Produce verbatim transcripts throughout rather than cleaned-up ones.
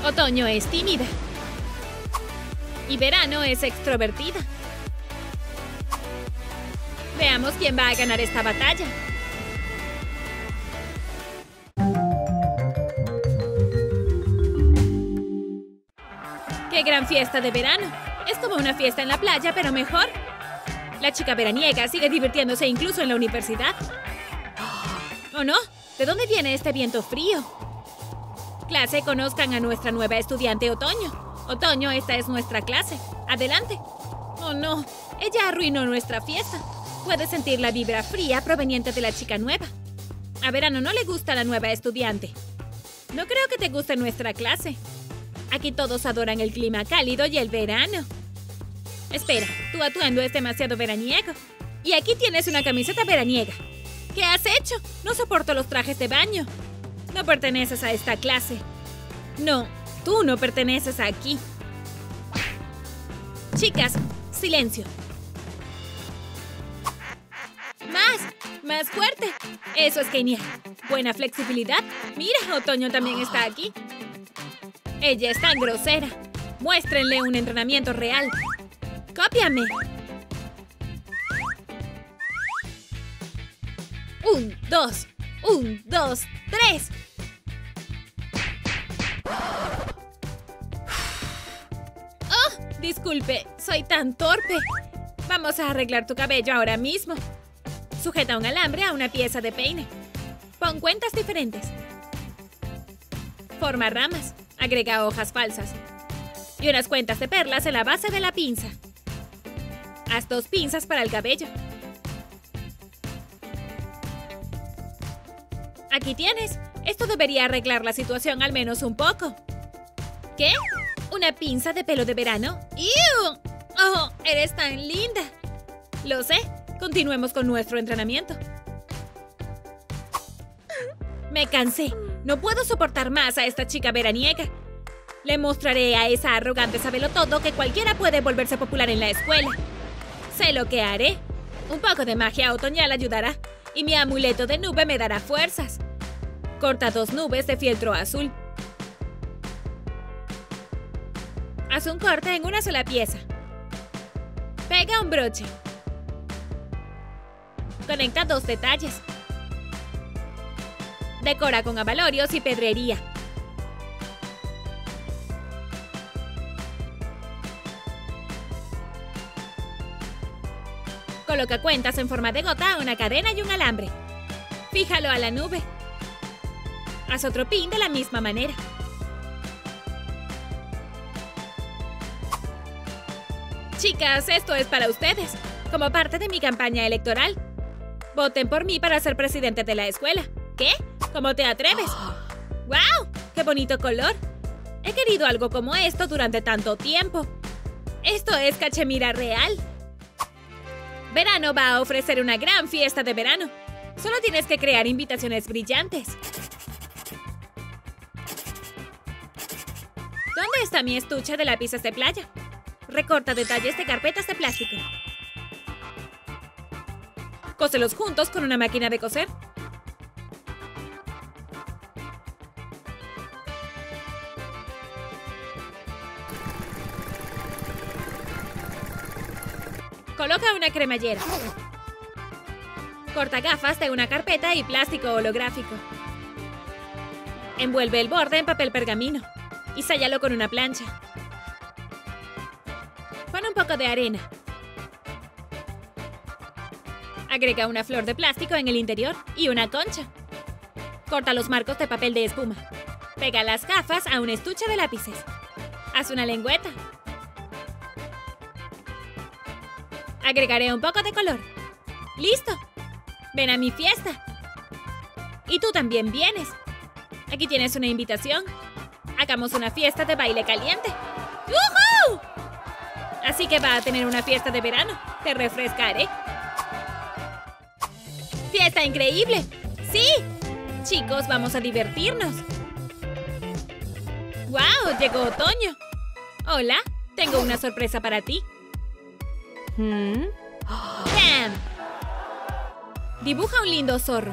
Otoño es tímida. Y verano es extrovertida. Veamos quién va a ganar esta batalla. ¡Qué gran fiesta de verano! Es como una fiesta en la playa, pero mejor. La chica veraniega sigue divirtiéndose incluso en la universidad. ¿Oh, no? ¿De dónde viene este viento frío? Clase, conozcan a nuestra nueva estudiante Otoño. Otoño, esta es nuestra clase. Adelante. Oh, no. Ella arruinó nuestra fiesta. Puedes sentir la vibra fría proveniente de la chica nueva. A Verano no le gusta la nueva estudiante. No creo que te guste nuestra clase. Aquí todos adoran el clima cálido y el verano. Espera, tu atuendo es demasiado veraniego. Y aquí tienes una camiseta veraniega. ¿Qué has hecho? No soporto los trajes de baño. No perteneces a esta clase. No, tú no perteneces aquí. Chicas, silencio. ¡Más! ¡Más fuerte! Eso es genial. Buena flexibilidad. Mira, Otoño también está aquí. Ella es tan grosera. Muéstrenle un entrenamiento real. ¡Cópiame! Un, dos. Un, dos, tres. ¡Oh! Disculpe, soy tan torpe. Vamos a arreglar tu cabello ahora mismo. Sujeta un alambre a una pieza de peine. Pon cuentas diferentes. Forma ramas. Agrega hojas falsas. Y unas cuentas de perlas en la base de la pinza. Haz dos pinzas para el cabello. Aquí tienes. Esto debería arreglar la situación al menos un poco. ¿Qué? ¿Una pinza de pelo de verano? ¡Ew! ¡Oh, eres tan linda! Lo sé. Continuemos con nuestro entrenamiento. Me cansé. No puedo soportar más a esta chica veraniega. Le mostraré a esa arrogante sabelotodo que cualquiera puede volverse popular en la escuela. Sé lo que haré. Un poco de magia otoñal ayudará. Y mi amuleto de nube me dará fuerzas. Corta dos nubes de fieltro azul. Haz un corte en una sola pieza. Pega un broche. Conecta dos detalles. Decora con abalorios y pedrería. Coloca cuentas en forma de gota, una cadena y un alambre. Fíjalo a la nube. Haz otro pin de la misma manera. Chicas, esto es para ustedes, como parte de mi campaña electoral. Voten por mí para ser presidente de la escuela. ¿Qué? ¿Cómo te atreves? ¡Guau! ¡Qué bonito color! He querido algo como esto durante tanto tiempo. Esto es cachemira real. Verano va a ofrecer una gran fiesta de verano. Solo tienes que crear invitaciones brillantes. ¿Dónde está mi estuche de lápices de playa? Recorta detalles de carpetas de plástico. Cóselos juntos con una máquina de coser. Coloca una cremallera. Corta gafas de una carpeta y plástico holográfico. Envuelve el borde en papel pergamino y séllalo con una plancha. Pon un poco de arena. Agrega una flor de plástico en el interior y una concha. Corta los marcos de papel de espuma. Pega las gafas a un estuche de lápices. Haz una lengüeta. Agregaré un poco de color. ¡Listo! ¡Ven a mi fiesta! Y tú también vienes. Aquí tienes una invitación. Hagamos una fiesta de baile caliente. ¡Uhú! Así que va a tener una fiesta de verano. Te refrescaré. ¡Fiesta increíble! ¡Sí! Chicos, vamos a divertirnos. ¡Guau! Llegó otoño. Hola, tengo una sorpresa para ti. ¿Mm? ¡Bam! Dibuja un lindo zorro.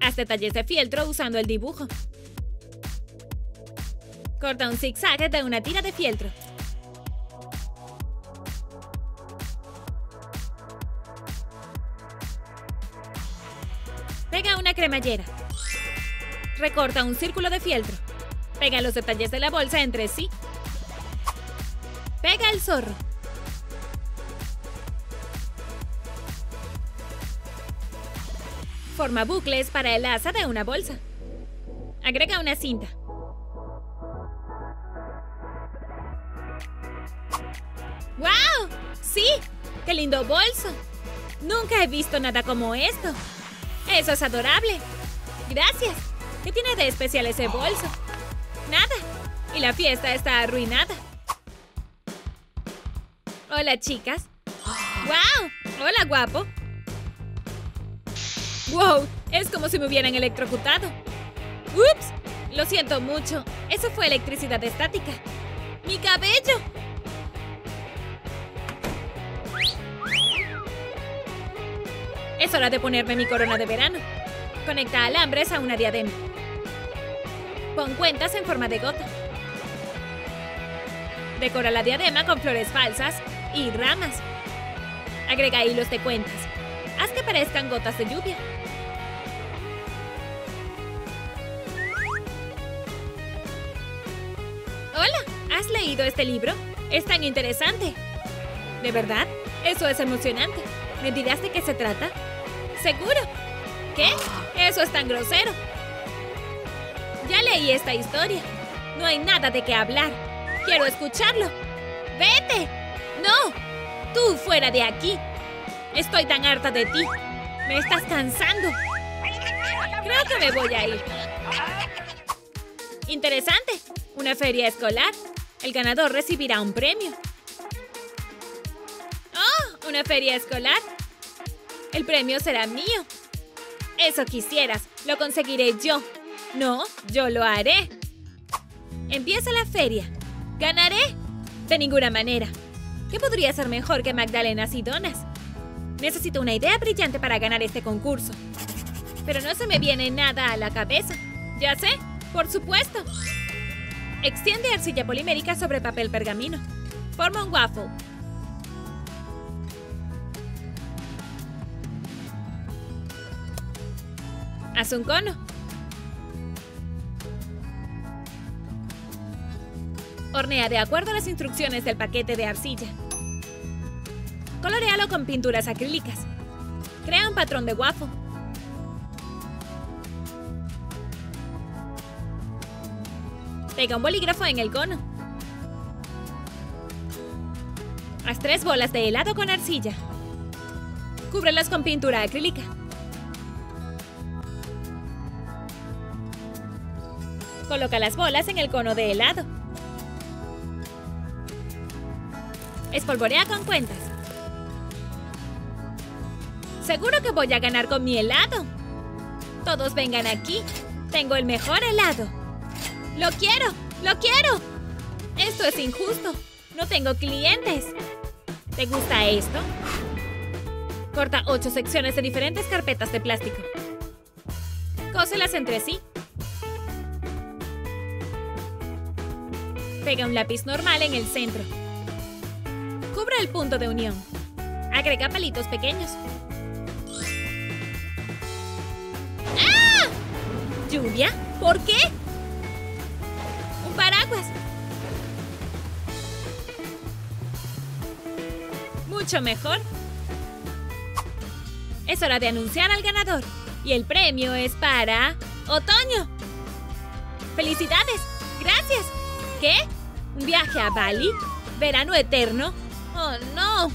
Haz detalles de fieltro usando el dibujo. Corta un zigzag de una tira de fieltro. Pega una cremallera. Recorta un círculo de fieltro. Pega los detalles de la bolsa entre sí. Pega el zorro. Forma bucles para el asa de una bolsa. Agrega una cinta. ¡Wow! ¡Sí! ¡Qué lindo bolso! Nunca he visto nada como esto. ¡Eso es adorable! ¡Gracias! ¿Qué tiene de especial ese bolso? Nada. Y la fiesta está arruinada. Hola, chicas. ¡Wow! Hola, guapo. ¡Wow! Es como si me hubieran electrocutado. ¡Ups! Lo siento mucho. Eso fue electricidad estática. ¡Mi cabello! Es hora de ponerme mi corona de verano. Conecta alambres a una diadema. Pon cuentas en forma de gota. Decora la diadema con flores falsas y ramas. Agrega hilos de cuentas. Haz que parezcan gotas de lluvia. Hola, ¿has leído este libro? Es tan interesante. ¿De verdad? Eso es emocionante. ¿Me dirás de qué se trata? ¿Seguro? ¿Qué? Eso es tan grosero. Ya leí esta historia. No hay nada de qué hablar. Quiero escucharlo. ¡Vete! ¡No! ¡Tú fuera de aquí! Estoy tan harta de ti. Me estás cansando. Creo que me voy a ir. Interesante. Una feria escolar. El ganador recibirá un premio. ¡Oh! Una feria escolar. El premio será mío. Eso quisieras. Lo conseguiré yo. No, yo lo haré. Empieza la feria. ¿Ganaré? De ninguna manera. ¿Qué podría ser mejor que magdalenas y donas? Necesito una idea brillante para ganar este concurso. Pero no se me viene nada a la cabeza. ¿Ya sé? Por supuesto. Extiende arcilla polimérica sobre papel pergamino. Forma un waffle. Haz un cono. Hornea de acuerdo a las instrucciones del paquete de arcilla. Coloréalo con pinturas acrílicas. Crea un patrón de waffle. Pega un bolígrafo en el cono. Haz tres bolas de helado con arcilla. Cúbrelas con pintura acrílica. Coloca las bolas en el cono de helado. Espolvorea con cuentas. Seguro que voy a ganar con mi helado. Todos vengan aquí. Tengo el mejor helado. ¡Lo quiero! ¡Lo quiero! Esto es injusto. No tengo clientes. ¿Te gusta esto? Corta ocho secciones de diferentes carpetas de plástico. Cóselas entre sí. Pega un lápiz normal en el centro. Cubre el punto de unión. Agrega palitos pequeños. ¡Ah! ¿Lluvia? ¿Por qué? Un paraguas. Mucho mejor. Es hora de anunciar al ganador. Y el premio es para... ¡Otoño! ¡Felicidades! ¡Gracias! ¿Qué? ¿Un viaje a Bali? ¿Verano eterno? ¡Oh, no!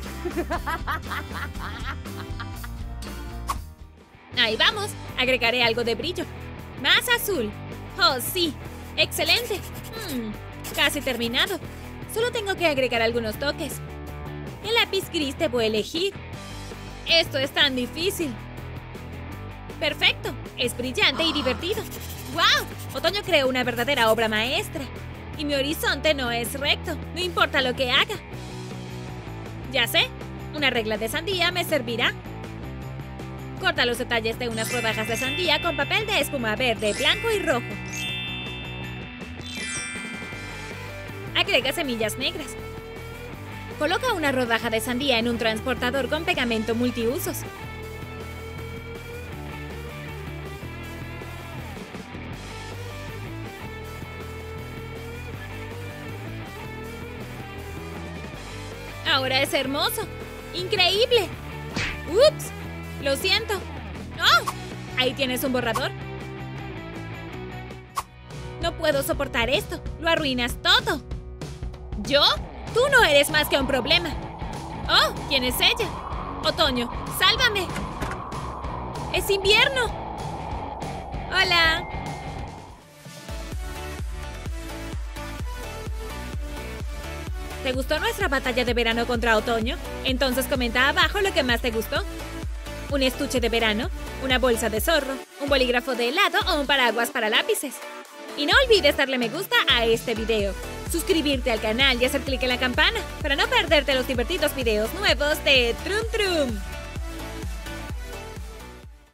Ahí vamos. Agregaré algo de brillo. Más azul. ¡Oh, sí! ¡Excelente! Hmm, casi terminado. Solo tengo que agregar algunos toques. ¿Qué lápiz gris debo elegir? Esto es tan difícil. ¡Perfecto! Es brillante y divertido. ¡Wow! Otoño creó una verdadera obra maestra. Y mi horizonte no es recto. No importa lo que haga. Ya sé. Una regla de sandía me servirá. Corta los detalles de unas rodajas de sandía con papel de espuma verde, blanco y rojo. Agrega semillas negras. Coloca una rodaja de sandía en un transportador con pegamento multiusos. Ahora es hermoso. ¡Increíble! ¡Ups! Lo siento. ¡Oh! Ahí tienes un borrador. No puedo soportar esto. Lo arruinas todo. ¿Yo? Tú no eres más que un problema. ¡Oh! ¿Quién es ella? Otoño, ¡sálvame! ¡Es invierno! ¡Hola! ¿Te gustó nuestra batalla de verano contra otoño? Entonces comenta abajo lo que más te gustó. ¿Un estuche de verano? ¿Una bolsa de zorro? ¿Un bolígrafo de helado o un paraguas para lápices? Y no olvides darle me gusta a este video, suscribirte al canal y hacer clic en la campana para no perderte los divertidos videos nuevos de Trum Trum.